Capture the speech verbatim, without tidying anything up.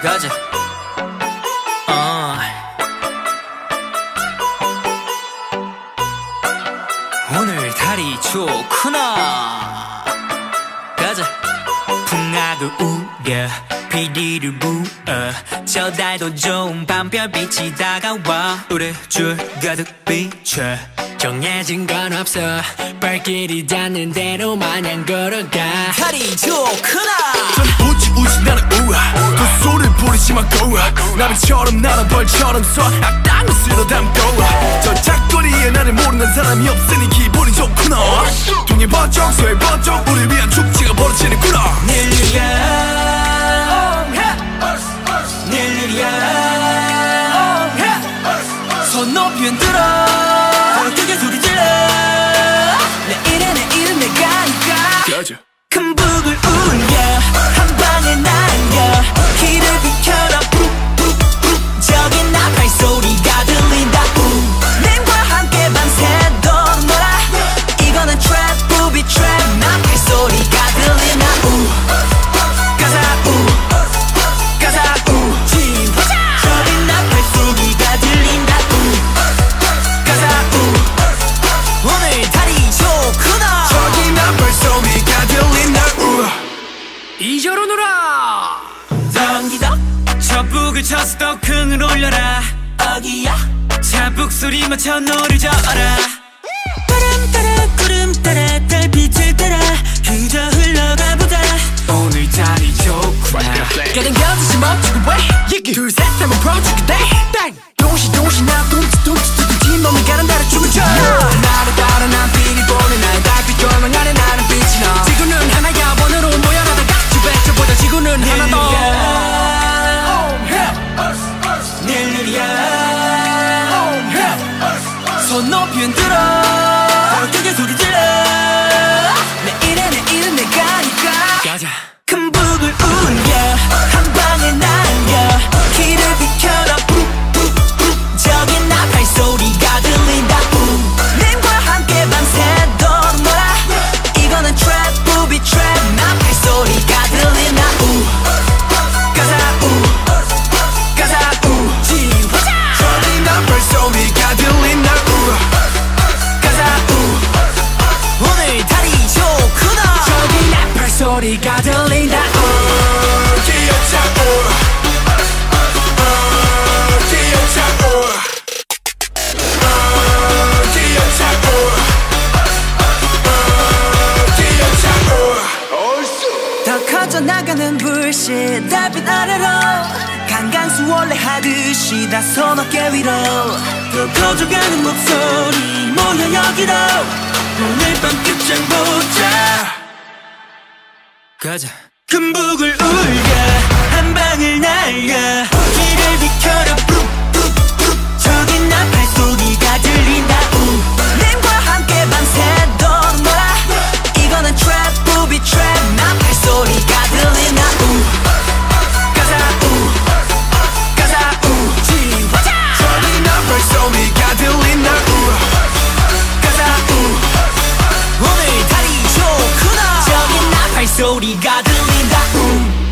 가자. 어. 오늘 달이 좋구나. 가자. 풍악을 우려 비리를 부어 저 달도 좋은 밤별빛이 다가와 우리 줄 가득 비춰 정해진 건 없어 발길이 닿는 대로 마냥 걸어가. 달이 좋구나. 우지 우지 나는 우아 그 소리를 부리지만 고아 나비처럼 나는 벌처럼 쏴 악당을 쓸어 담고 저 작거리에 나를 모르는 사람이 없으니 기분이 좋구나. 동해 번쩍 서해 번쩍 우리 위한 축제가 벌어지는구나. 닐리야 닐리야 손 높이 흔들어 크게 소리 질러 내일은 내일은 내가 니까 가자. 큰 북을 울려 한 방에 날려 길을 비켜라 푹푹푹 저기 나 발소리가 들린다. 우 님과 함께 밤새도록 놀아 이거는 트랩 부비 트랩 나 발소리가 들린다. 우 가자 우 가자 우 지화자 저기 나 발소리가 들린다. 우 가자 우 오늘 달이 좋구나. 저기 나 발소리가 들린다. 우 이저로 놀아 덩기덕 저 북을 쳐서 더 큰 올려라 어기야 자 북소리 맞춰 노를 저어라 바람 따라 구름 따라 달빛을 따라 그저 흘러가 보자. 오늘 달이 좋구나. 가장 겨드시 멈추고 왜 둘셋 하면 퍼주게 돼. 동시 동시 나 둠치 둠치 둠치 몸이 가는 달에 춤을 춰. 나를 따라 난 빛이 보는 나의 달빛 조명 안에 나는 빛이 나. 지구는 하나야 원으로 모여나다 같이 외쳐보자. 지구는 하나 더 닐리야 손 높이 흔들어 크게 소리 질러 내일은 내일은 내가 니까 가자. 큰 북을 울려 한 방에 날려 길을 비켜라 푹푹푹 저기 나 발소리가 들린다. 우 님과 함께 밤새도록 놀아 이거는 트랩 부비 트랩 나 발소리가 들린다. 우 가자 우 가자 우 지화자 저기 나 발소리가 들린다. 우 가자 우 오늘 달이 좋구나. 저기 나 발소리가 들린다. 우 기어차 우 우 기어차 우 우 기어차 우 우 기어차 우 더 커져 나가는 불씨 달빛 아래로 강강수 원래 하듯이 다 손 어깨 위로 더 커져가는 목소리 모여 여기로 오늘 밤 끝장 보자. 가자. 큰 북을 울려 한 방을 날려 길을 비켜라 푹푹푹 저기 나 발소리가 들린다. 우 님과 함께 밤새도록 놀아 이거는 트랩 부비 트랩 나 발소리가 들린다. 우 가자 우 가자 우 지화자 저기 나 발소리가 들린다. 우 가자 우 오늘 달이 좋구나. 저기 나 발소리가 들린다. 우